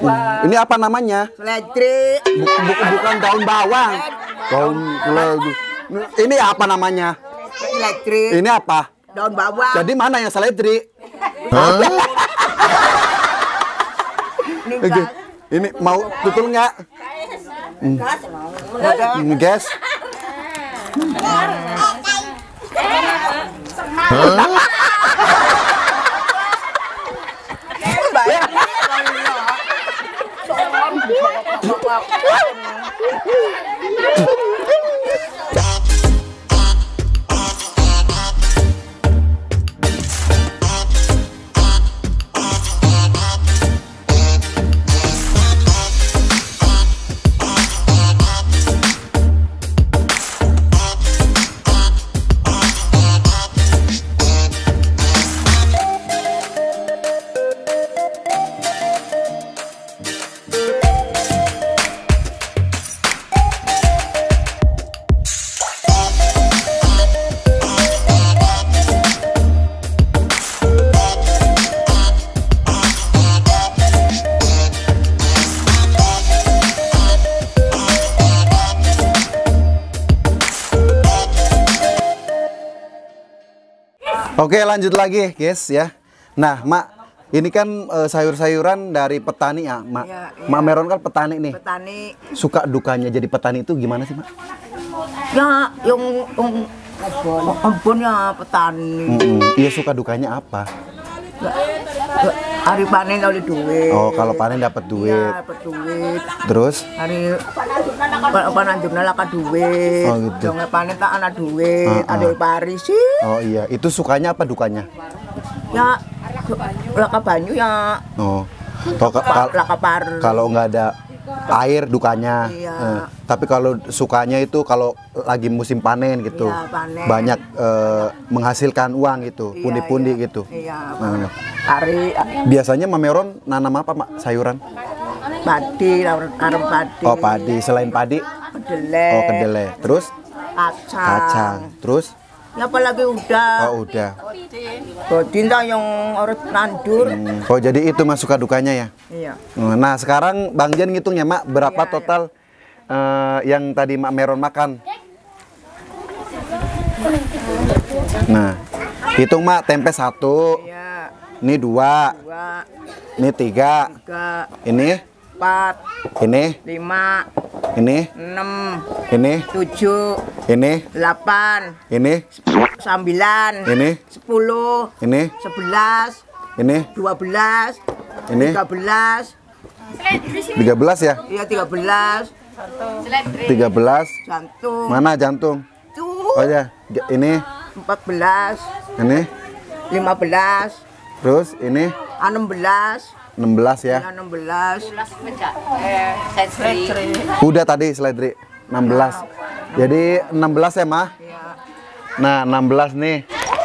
Ini apa namanya? Seledri. Bukan daun bawang. Daun seledri. Ini apa namanya? Seledri. Ini apa? Daun bawang. Jadi mana yang seledri? Ini Ini mau tutul nggak? Gas. Oke, lanjut lagi guys ya. Nah Mak, ini kan sayur-sayuran dari petani ya Mak. Iya, iya. Mak Meron kan petani nih. petani. Suka dukanya jadi petani itu gimana sih Mak? Ya, yang kebun ya petani. Iya, suka dukanya apa? Hari panen oleh duit. Oh, kalau panen dapat duit. Iya, dapat duit. Terus? Hari panen jumlah laka duit. Oh, gitu. Jangan panen tak anak duit. Ada pari sih. Oh iya, itu sukanya apa dukanya? Ya, laka banyu ya. Oh, Laka par. kalau nggak ada air dukanya. Iya. Tapi kalau sukanya itu kalau lagi musim panen gitu, Iya, panen. banyak menghasilkan uang gitu, Iya, pundi-pundi iya. gitu. Iya. Nah, Hari biasanya Mak Meron nanam apa Mak? Sayuran? padi, arem padi. Oh, padi. Selain padi? Kedelai. Oh, kedelai. Terus? Kacang. Terus? Ya apalagi udah. Oh, udah. Godinta yang harus nandur. Oh, jadi itu Mas suka dukanya ya? Iya. Nah, sekarang Bang Jen ngitung ya Mak, berapa Iya, total yang tadi Mak Meron makan? Nah, hitung Mak, tempe 1, Iya. ini 2, 2, ini 3, 3, ini, 4, ini, 5, ini, 6, ini, 7, ini, 8, ini, 9, ini, 10, ini, 11, ini, 12, ini, 13, 13 ya? iya 13, 13, jantung. mana jantung? Tuh, Oh ya, ini, 14, ini, 15, terus ini 16, 16 ya? 16, Udah tadi seledri 16. Jadi 16 ya Mah? iya. Nah 16 nih.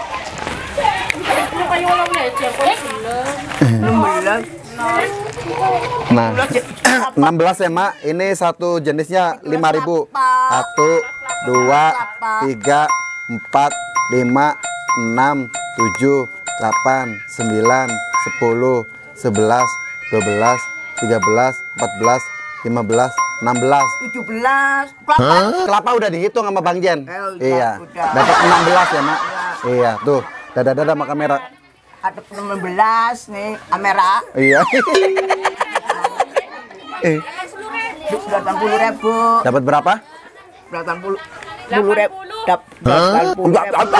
16, Nah 16 ya Mak. Ini satu jenisnya 5.000. 1, 2, 3, 4, 5, 6, 7, 8, 9, 10, 11, 12, 13, 14, 15, 16. 17, Kelapa udah dihitung sama Bang Jen. Udah, Iya. udah. Dapat 16 ya Mak. Iya tuh. Dadah-dadah sama kamera. ada 16 nih, kamera. Iya. 80.000. Dapat berapa? 80.000. 80.000.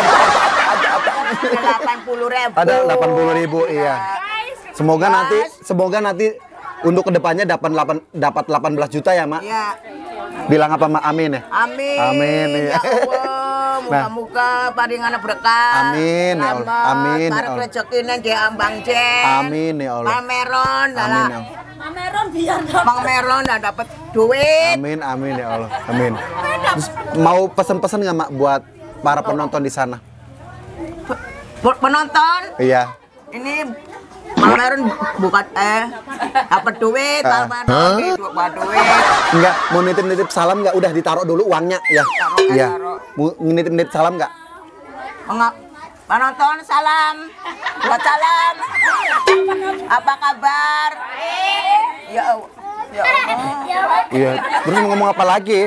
Ada 80.000, iya. Semoga nanti untuk kedepannya dapat 18 juta ya Mak. Iya. Bilang apa Mak? Amin ya. Amin. Amin, iya. Ya Allah, muka-muka paringan berkah. Amin ya Allah. Amin ya Tarik Allah. rezekine di Ambang Jen. Amin ya Allah. Bang Meron, Amin ya Allah. Bang Meron dah dapat duit. Amin, amin ya Allah. Amin. Terus mau pesen-pesen nggak Mak buat para penonton di sana? Buat penonton, Iya. ini Bang Meron bukan dapat duit, Bang Meron buat duit. Enggak, mau nitip-nitip salam nggak? Udah ditaruh dulu uangnya ya. Iya. Mau nitip-nitip salam nggak? Enggak. Penonton salam. Buat salam. Apa kabar? Ya Allah. Ya Allah. Iya. Terus mau ngomong apa lagi?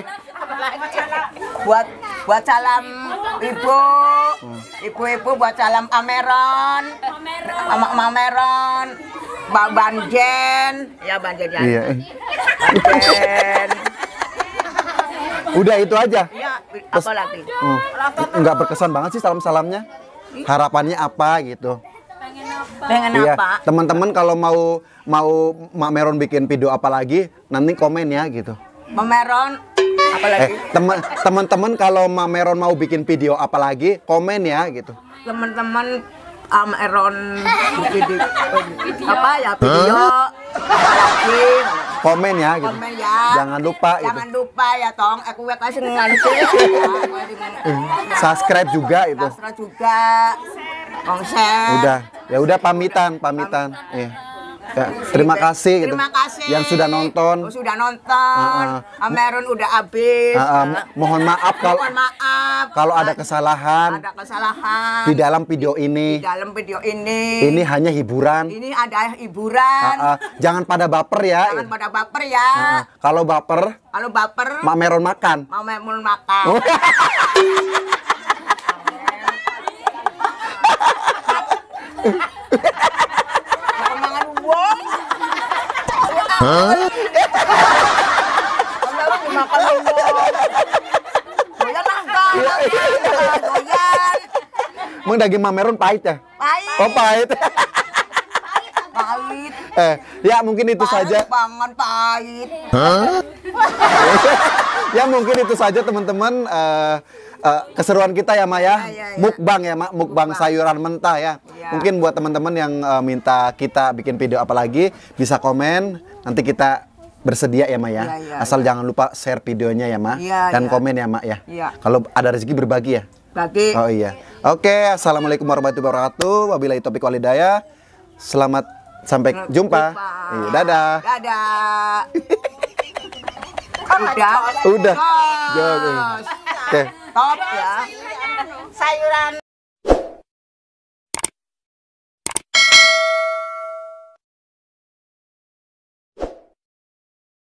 Buat salam ibu, ibu-ibu buat salam Ameron, Mameron, Mbak Banjen, ya Banjen ya. Iya. Banjen. Udah itu aja. Iya, apa lagi? Nggak berkesan banget sih salam-salamnya. Harapannya apa gitu? Pengen Iya. apa? Teman-teman kalau mau Mak Meron bikin video apa lagi, nanti komen ya gitu. Mameron, apa lagi? Teman-teman kalau Mak Meron mau bikin video apa lagi, komen ya gitu. Teman-teman Ameron bikin apa ya video? Apa lagi? Komen ya gitu. Komen ya. Jangan lupa gitu. Jangan lupa ya tong, aku kasih nganti. Subscribe juga itu. Astra juga. Konsep. Udah. Ya udah pamitan. Iya. Ya, terima kasih gitu. Terima kasih yang sudah nonton. Sudah nonton. Ameron udah habis. Mohon maaf Mohon maaf kalau ada kesalahan ada kesalahan di dalam video di ini. dalam video ini. Ini hanya hiburan. Ini ada hiburan. Jangan pada baper ya. Jangan pada baper ya. Kalau baper, Kalau baper Mak Meron makan. mau makan. Oh. Makan uang. Kalau dimakan uang. Doyan enggak? Doyan. Emang daging Mak Meron pahit ya? Pahit. Oh pahit. Pahit. Ya mungkin itu saja. Banget pahit. Ya mungkin itu saja teman-teman keseruan kita ya Maya. Ya. Mukbang ya Mak, mukbang sayuran mentah ya. Ya. Mungkin buat teman-teman yang minta kita bikin video apa lagi bisa komen, nanti kita bersedia ya Mak ya. Ya, Asal jangan lupa share videonya ya Mak Ya, dan ya. komen ya Mak ya. Ya. Kalau ada rezeki berbagi ya. Bagi. Oh iya. Oke, assalamualaikum warahmatullahi wabarakatuh. Wabillahi taufiq walhidayah. Selamat sampai jumpa. Iya, dadah. Dadah. Udah. Udah. Jos. Oke. Top ya. Sayuran